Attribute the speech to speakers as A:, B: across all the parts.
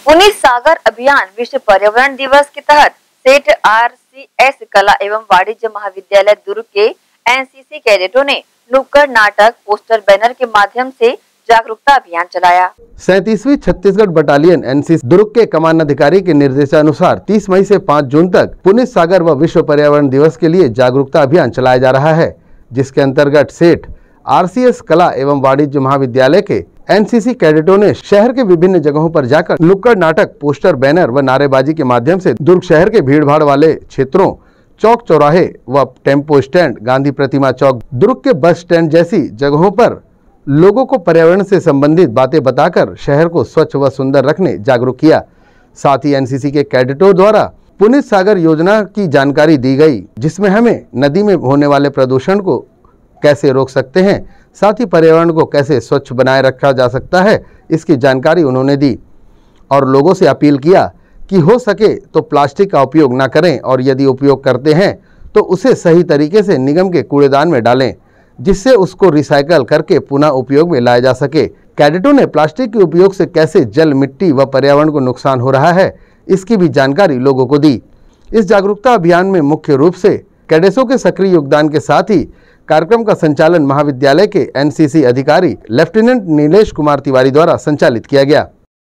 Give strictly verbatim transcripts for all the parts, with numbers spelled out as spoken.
A: पुनीत सागर अभियान विश्व पर्यावरण दिवस के तहत सेठ आर सी एस कला एवं वाणिज्य महाविद्यालय दुर्ग के एन सी सी कैडेटों ने नुक्कड़ नाटक, पोस्टर, बैनर के माध्यम से जागरूकता अभियान चलाया।
B: सैंतीसवीं Chhattisgarh battalion N C C Durg के कमानाधिकारी के निर्देशानुसार तीस मई से पाँच जून तक पुनीत सागर व विश्व पर्यावरण दिवस के लिए जागरूकता अभियान चलाया जा रहा है, जिसके अंतर्गत सेठ आर सी एस कला एवं वाणिज्य महाविद्यालय के एन सी सी कैडेटों ने शहर के विभिन्न जगहों पर जाकर नुक्कड़ नाटक, पोस्टर, बैनर व नारेबाजी के माध्यम से दुर्ग शहर के भीड़भाड़ वाले क्षेत्रों, चौक चौराहे व टेम्पो स्टैंड, गांधी प्रतिमा चौक, दुर्ग के बस स्टैंड जैसी जगहों पर लोगों को पर्यावरण से संबंधित बातें बताकर शहर को स्वच्छ व सुंदर रखने जागरूक किया। साथ ही एन सी सी के कैडेटों द्वारा पुनीत सागर योजना की जानकारी दी गई, जिसमें हमें नदी में होने वाले प्रदूषण को कैसे रोक सकते हैं, साथ ही पर्यावरण को कैसे स्वच्छ बनाए रखा जा सकता है, इसकी जानकारी उन्होंने दी और लोगों से अपील किया कि हो सके तो प्लास्टिक का उपयोग न करें और यदि उपयोग करते हैं तो उसे सही तरीके से निगम के कूड़ेदान में डालें, जिससे उसको रिसाइकल करके पुनः उपयोग में लाया जा सके। कैडेटों ने प्लास्टिक के उपयोग से कैसे जल, मिट्टी व पर्यावरण को नुकसान हो रहा है, इसकी भी जानकारी लोगों को दी। इस जागरूकता अभियान में मुख्य रूप से कैडेटों के सक्रिय योगदान के साथ ही कार्यक्रम का संचालन महाविद्यालय के एन सी सी अधिकारी लेफ्टिनेंट नीलेश कुमार तिवारी द्वारा संचालित किया गया।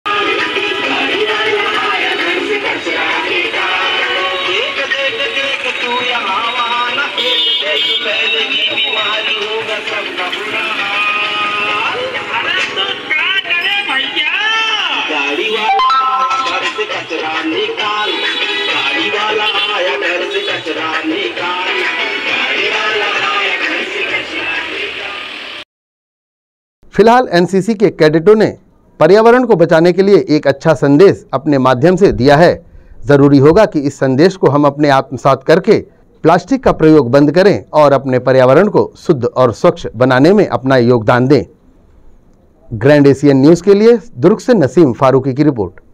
B: फिलहाल एन सी सी के कैडेटों ने पर्यावरण को बचाने के लिए एक अच्छा संदेश अपने माध्यम से दिया है। जरूरी होगा कि इस संदेश को हम अपने आत्मसात करके प्लास्टिक का प्रयोग बंद करें और अपने पर्यावरण को शुद्ध और स्वच्छ बनाने में अपना योगदान दें। ग्रैंड एशियन न्यूज़ के लिए दुर्ग से नसीम फारूकी की रिपोर्ट।